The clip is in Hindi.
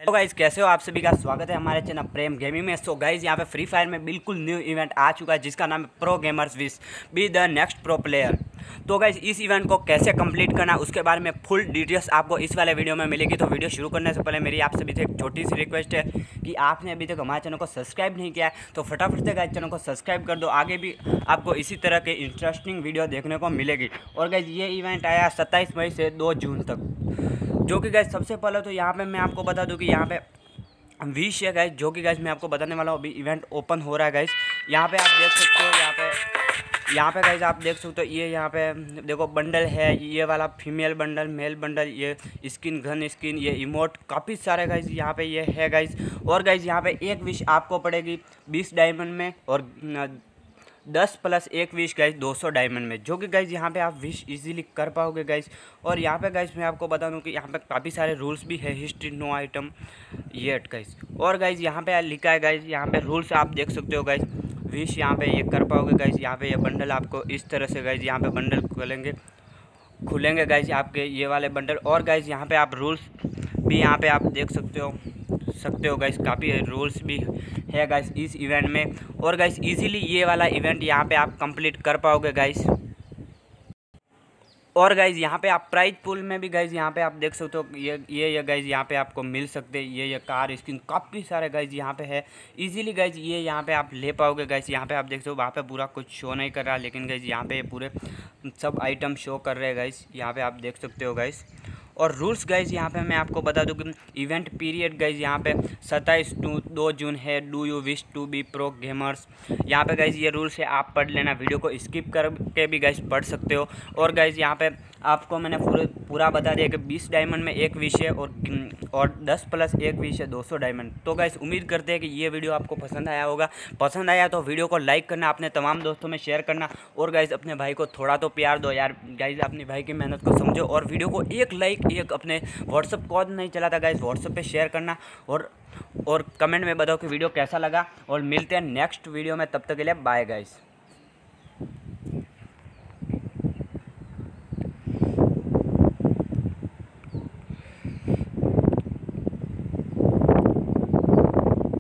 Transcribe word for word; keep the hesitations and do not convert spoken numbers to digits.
हेलो गाइज, कैसे हो आप सभी का स्वागत है हमारे चैनल प्रेम गेमिंग में। सो गाइज यहाँ पे फ्री फायर में बिल्कुल न्यू इवेंट आ चुका है जिसका नाम है pro gamers wish be the next pro player. तो गाइज इस इवेंट को कैसे कंप्लीट करना उसके बारे में फुल डिटेल्स आपको इस वाले वीडियो में मिलेगी। तो वीडियो शुरू करने से पहले मेरी आप सभी से एक छोटी सी रिक्वेस्ट है कि आपने अभी तक हमारे चैनल को सब्सक्राइब नहीं किया है तो फटाफट से गाइज चैनल को सब्सक्राइब कर दो। आगे भी आपको इसी तरह के इंटरेस्टिंग वीडियो देखने को मिलेगी। और गाइज ये इवेंट आया सत्ताईस मई से दो जून तक, जो कि गाइज सबसे पहले तो यहाँ पे मैं आपको बता दूँ कि यहाँ पे विश है गाइज, जो कि गाइज मैं आपको बताने वाला हूँ। अभी इवेंट ओपन हो रहा है गाइज, यहाँ पे आप देख सकते हो। यहाँ पे यहाँ पे गाइज आप देख सकते हो, ये यहाँ पे देखो बंडल है, ये वाला फीमेल बंडल, मेल बंडल, ये स्किन, गन स्किन, ये इमोट, काफ़ी सारे गाइज यहाँ पे ये है गाइज। और गाइज यहाँ पे एक विश आपको पड़ेगी बीस डायमंड में और दस प्लस एक विश गाइज दो सौ डायमंड में, जो कि गाइज यहाँ पे आप विश इजीली कर पाओगे गाइज। और यहाँ पे गाइज मैं आपको बता दूँ कि यहाँ पे काफ़ी सारे रूल्स भी है, history no item yet guys. और गाइज यहाँ पे लिखा है गाइज, यहाँ पे रूल्स आप देख सकते हो गाइज। विश यहाँ पे ये कर पाओगे गाइज। यहाँ पे ये बंडल आपको इस तरह से गाइज यहाँ पे बंडल खुलेंगे खुलेंगे गाइज आपके ये वाले बंडल। और गाइज यहाँ पे आप रूल्स भी यहाँ पे आप देख सकते हो सकते हो गाइस, काफ़ी रूल्स भी है गाइस इस इवेंट में। और गाइस इजीली ये वाला इवेंट यहाँ पे आप कंप्लीट कर पाओगे गाइस। और गाइज यहाँ पे आप प्राइज पूल में भी गाइज यहाँ पे आप देख सकते हो, ये ये ये गाइज यहाँ पे आपको मिल सकते हैं। ये ये कार स्किन काफ़ी सारे गाइज यहाँ पे है, इजीली गाइज ये यहाँ पे आप ले पाओगे गाइज। यहाँ पे आप देख सकते हो, वहाँ पे पूरा कुछ शो नहीं कर रहा, लेकिन गाइज यहाँ पे पूरे सब आइटम शो कर रहे हैं गाइज, यहाँ पे आप देख सकते हो गाइज। और रूल्स गाइज यहाँ पे मैं आपको बता दूँ कि इवेंट पीरियड गाइज यहाँ पे सत्ताईस टू दो जून है। Do you wish to be pro gamers, यहाँ पे गाइज ये रूल्स है, आप पढ़ लेना, वीडियो को स्किप करके भी गाइज पढ़ सकते हो। और गाइज यहाँ पे आपको मैंने पूरे पूरा बता दिया कि बीस डायमंड में एक विश है और और दस प्लस एक विश है दो सौ डायमंड। तो गाइज उम्मीद करते हैं कि ये वीडियो आपको पसंद आया होगा। पसंद आया तो वीडियो को लाइक करना, अपने तमाम दोस्तों में शेयर करना। और गाइज अपने भाई को थोड़ा तो प्यार दो यार गाइज, अपने भाई की मेहनत को समझो। और वीडियो को एक लाइक, एक अपने व्हाट्सअप कौन नहीं चलाता गाइज, व्हाट्सअप पे शेयर करना। और और कमेंट में बताओ कि वीडियो कैसा लगा। और मिलते हैं नेक्स्ट वीडियो में, तब तक के लिए बाय गाइज।